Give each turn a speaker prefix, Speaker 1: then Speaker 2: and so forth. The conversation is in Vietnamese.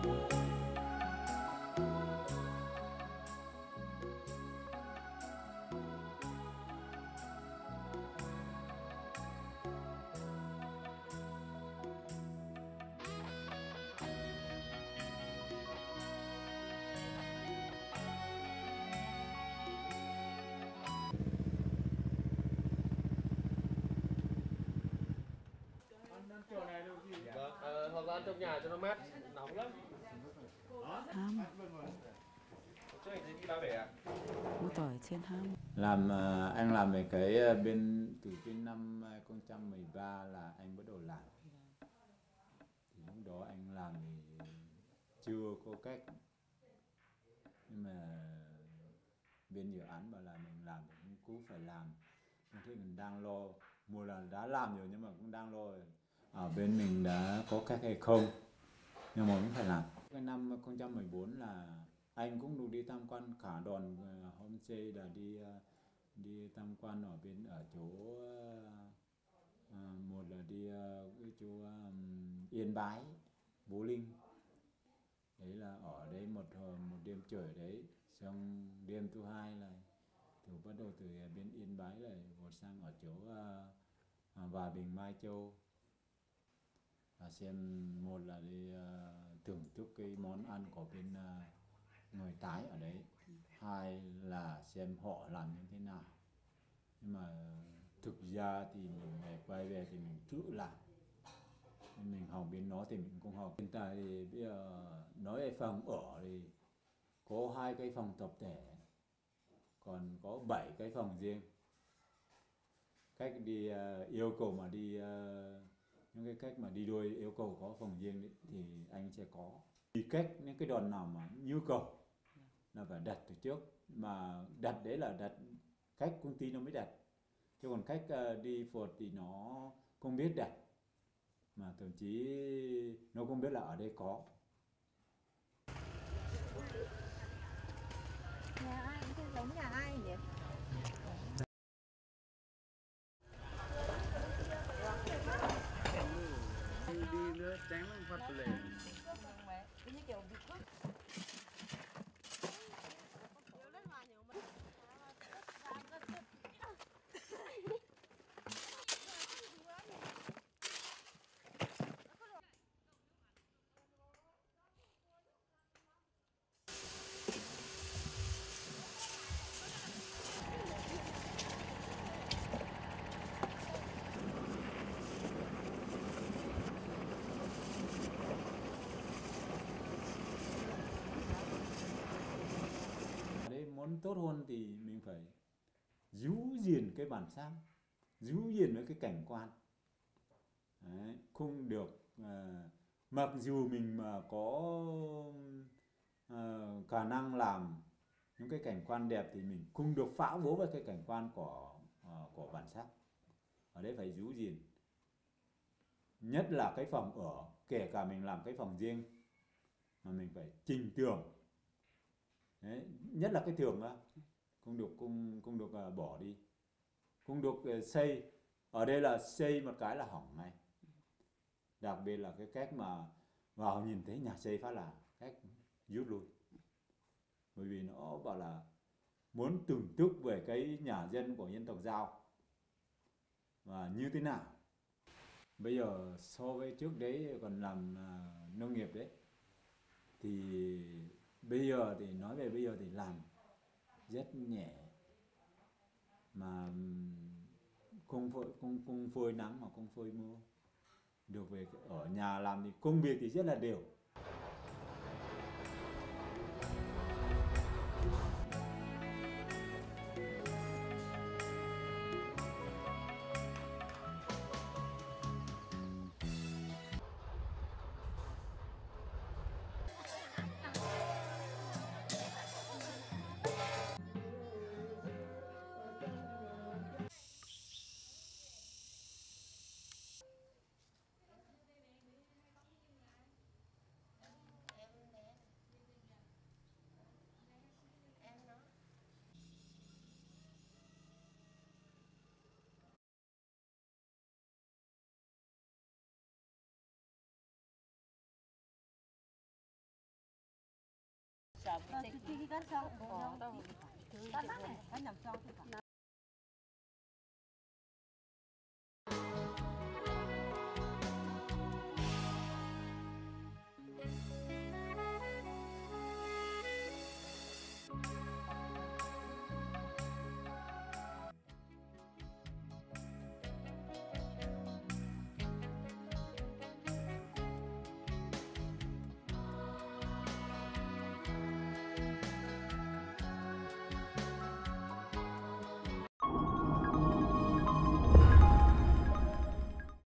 Speaker 1: Hoặc là ăn trong nhà cho nó mát, nóng lắm.
Speaker 2: Ham.
Speaker 1: Trước anh thấy đi ba bể à?
Speaker 2: Mua tỏi trên ham.
Speaker 3: Anh làm về cái từ cái năm 2013 là anh bắt đầu làm. Thì lúc đó anh làm thì chưa có cách, nhưng mà bên dự án bảo là mình làm thì cũng cứ phải làm. Thế mình đang lo, mùa là đã làm rồi nhưng mà cũng đang lo ở bên mình đã có cách hay không, nhưng mà cũng phải làm. Cái năm 2014 là anh cũng được đi tham quan cả đoàn homestay, là đi tham quan ở bên ở chỗ một là đi cái chỗ Yên Bái, Bố Linh. Đấy là ở đấy một đêm trời đấy, xong đêm thứ hai là bắt đầu từ bên Yên Bái là vượt sang ở chỗ Hòa Bình, Mai Châu. Và xem một là đi thưởng thức cái món ăn của bên người Tái ở đấy, hai là xem họ làm như thế nào. Nhưng mà thực ra thì mình quay về thì mình tự làm, mình học bên nó thì mình cũng học. Hiện tại thì bây giờ nói về phòng ở thì có 2 cái phòng tập thể, còn có 7 cái phòng riêng. Cách đi yêu cầu mà đi những cái cách mà đi đôi yêu cầu có phòng riêng đấy, thì anh sẽ có. Thì cách những cái đoàn nào mà nhu cầu là phải đặt từ trước, mà đặt đấy là đặt cách công ty nó mới đặt, chứ còn cách đi phượt thì nó không biết đặt, mà thậm chí nó không biết là ở đây có.
Speaker 4: Nhà ai cũng không giống nhà ai nhỉ?
Speaker 5: Đi nữa tránh phát lệ.
Speaker 4: Như kiểu bị cướp.
Speaker 3: Đấy, muốn tốt hơn thì mình phải giữ gìn cái bản sắc, giữ gìn với cái cảnh quan. Đấy, không được mặc dù mình mà có khả năng làm những cái cảnh quan đẹp thì mình không được phá vỡ với cái cảnh quan của bản sắc. Ở đấy phải giữ gìn, nhất là cái phòng ở, kể cả mình làm cái phòng riêng mà mình phải chỉnh tường. Đấy, nhất là cái tường đó không được bỏ đi, không được xây. Ở đây là xây một cái là hỏng ngay. Đặc biệt là cái cách mà vào nhìn thấy nhà xây phát là cách rút lui, bởi vì nó bảo là muốn thưởng thức về cái nhà dân của dân tộc Dao và như thế nào. Bây giờ so với trước đấy còn làm nông nghiệp đấy, thì bây giờ thì nói về bây giờ thì làm rất nhẹ, mà không phơi nắng mà không phơi mưa được. Về ở nhà làm thì công việc thì rất là đều.
Speaker 4: Thì cắt xong. Cắt này. Cắt nhầm xong thì phải.